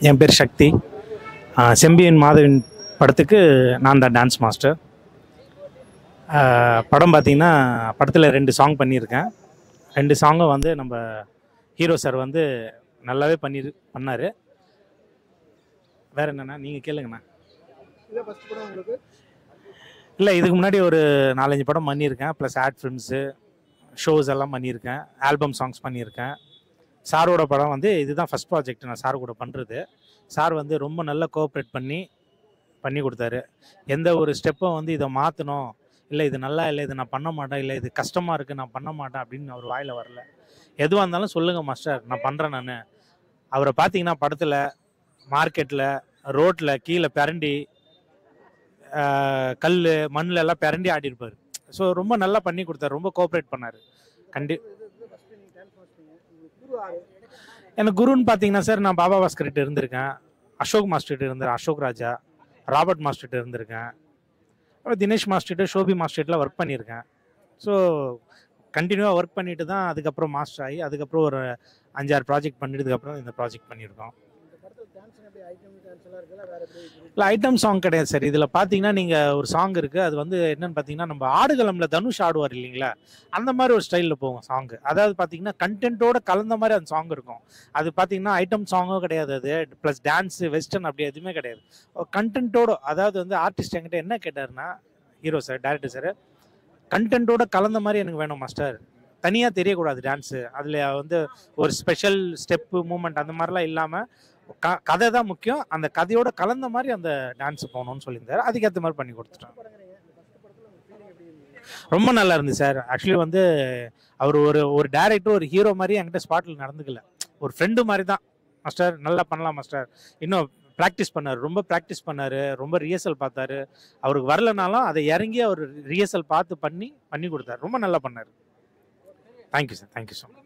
என் பேர் சக்தி. செம்பியன் மாதவின் படத்துக்கு நான் தான் டான்ஸ் மாஸ்டர். படம் பார்த்திங்கன்னா படத்தில் 2 சாங் பண்ணியிருக்கேன். 2 சாங்கும் வந்து நம்ம ஹீரோ சார் வந்து நல்லாவே பண்ணார். வேறு என்னென்னா நீங்கள் கேளுங்கண்ணா. இல்லை, இதுக்கு முன்னாடி ஒரு 4-5 படம் பண்ணியிருக்கேன். ப்ளஸ் ஆட் ஃபிலிம்ஸு, ஷோஸ் எல்லாம் பண்ணியிருக்கேன். ஆல்பம் சாங்ஸ் பண்ணியிருக்கேன். சாரோட படம் வந்து இதுதான் ஃபஸ்ட் ப்ராஜெக்ட் நான் சார் கூட பண்ணுறது. சார் வந்து ரொம்ப நல்லா கோஆப்ரேட் பண்ணி கொடுத்தாரு. எந்த ஒரு ஸ்டெப்பும் வந்து இதை மாற்றணும், இல்லை இது நல்லா இல்லை, இது நான் பண்ண மாட்டேன், இல்லை இது கஷ்டமாக இருக்குது நான் பண்ண மாட்டேன் அப்படின்னு அவர் வாயில் வரல. எதுவாக இருந்தாலும் சொல்லுங்கள் மாஸ்டர், நான் பண்ணுறேன். நான் அவரை பார்த்தீங்கன்னா படத்தில் மார்க்கெட்டில், ரோட்டில் கீழே பிரண்டி, கல் மண்ணில் எல்லாம் பிரண்டி ஆடிருப்பார். ஸோ ரொம்ப நல்லா பண்ணி கொடுத்தாரு, ரொம்ப கோஆப்ரேட் பண்ணார். எனக்கு குருன்னு பார்த்தீங்கன்னா சார், நான் பாபா பாஸ்கர்கிட்ட இருந்திருக்கேன், அசோக் மாஸ்டர்கிட்ட இருந்திருக்கேன், அசோக் ராஜா, ராபர்ட் மாஸ்டர்கிட்ட இருந்திருக்கேன், அப்புறம் தினேஷ் மாஸ்டர்கிட்ட, ஷோபி மாஸ்டர்கிட்ட ஒர்க் பண்ணியிருக்கேன். ஸோ கண்டினியூவாக ஒர்க் பண்ணிட்டு தான் அதுக்கப்புறம் மாஸ்டர் ஆகி அதுக்கப்புறம் ஒரு 5-6 ப்ராஜெக்ட் பண்ணிட்டதுக்கப்புறம் இந்த ப்ராஜெக்ட் பண்ணியிருக்கோம். இல்லை, ஐட்டம் சாங் கிடையாது சார். இதில் பார்த்தீங்கன்னா நீங்கள் ஒரு சாங் இருக்குது, அது வந்து என்னென்னு பார்த்தீங்கன்னா நம்ம ஆடுகளமில் தனுஷ் ஆடுவார் இல்லைங்களா, அந்த மாதிரி ஒரு ஸ்டைலில் போகும் சாங்கு. அதாவது பார்த்தீங்கன்னா கண்டென்ட்டோட கலந்த மாதிரி அந்த சாங் இருக்கும். அது பார்த்தீங்கன்னா ஐட்டம் சாங்கும் கிடையாது, அது ப்ளஸ் டான்ஸு வெஸ்டர்ன் அப்படி எதுவுமே கிடையாது. கண்டென்ட்டோட, அதாவது வந்து ஆர்டிஸ்ட் என்கிட்ட என்ன கேட்டார்னா, ஹீரோ சார், டேரக்டர் சார், கண்டென்ட்டோட கலந்த மாதிரி எனக்கு வேணும் மாஸ்டர், தனியாக தெரியக்கூடாது டான்ஸு, அதில் வந்து ஒரு ஸ்பெஷல் ஸ்டெப்பு மூமெண்ட் அந்த மாதிரிலாம் இல்லாமல் கதை தான் முக்கியம், அந்த கதையோட கலந்த மாதிரி அந்த டான்ஸ் போகணும்னு சொல்லியிருந்தார். அதுக்கேற்ற மாதிரி பண்ணி கொடுத்துட்டோம். ரொம்ப நல்லா இருந்துச்சு சார். ஆக்சுவலி வந்து அவர் ஒரு டேரக்டர், ஒரு ஹீரோ மாதிரி என்கிட்ட ஸ்பாட்டில் நடந்துக்கல, ஒரு ஃப்ரெண்டு மாதிரி தான். மாஸ்டர் நல்லா பண்ணலாம் மாஸ்டர், இன்னும் ப்ராக்டிஸ் பண்ணார், ரொம்ப ப்ராக்டிஸ் பண்ணார், ரொம்ப ரிஹர்சல் பார்த்தாரு. அவருக்கு வரலனாலும் அதை இறங்கி அவர் ரிஹர்சல் பார்த்து பண்ணி கொடுத்தாரு. ரொம்ப நல்லா பண்ணார். Thank you sir, thank you so much.